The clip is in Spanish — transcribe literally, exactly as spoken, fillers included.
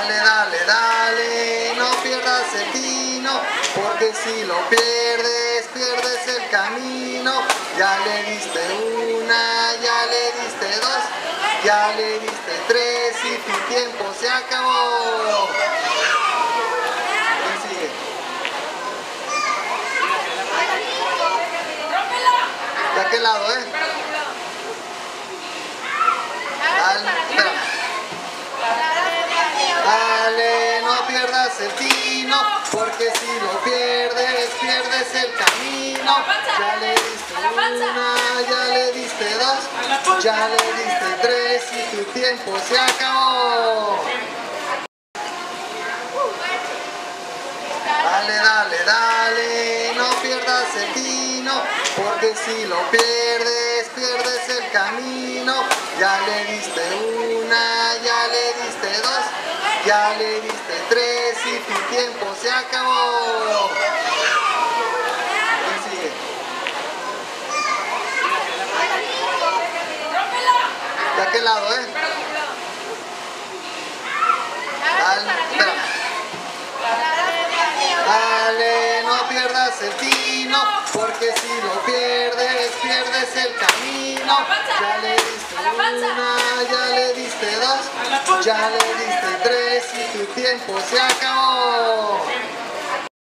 Dale, dale, dale, no pierdas el tino, porque si lo pierdes, pierdes el camino. Ya le diste una, ya le diste dos, ya le diste tres y tu tiempo se acabó. ¿Quién sigue? ¿De aquel lado, eh? Dale, espérame. Dale, no pierdas el tino, porque si lo pierdes, pierdes el camino. Ya le diste una, ya le diste dos, ya le diste tres y tu tiempo se acabó. Dale, dale, dale, no pierdas el tino, porque si lo pierdes, pierdes el camino. Ya le diste una, ya le diste dos, ya le diste tres y tu tiempo se acabó. ¿Quién sigue? De aquel lado, ¿eh? Dale, espérame. Dale, no pierdas el tino, porque si lo pierdes, pierdes el camino. Ya le diste una, ya le diste dos, ya le diste tres y tu tiempo se acabó.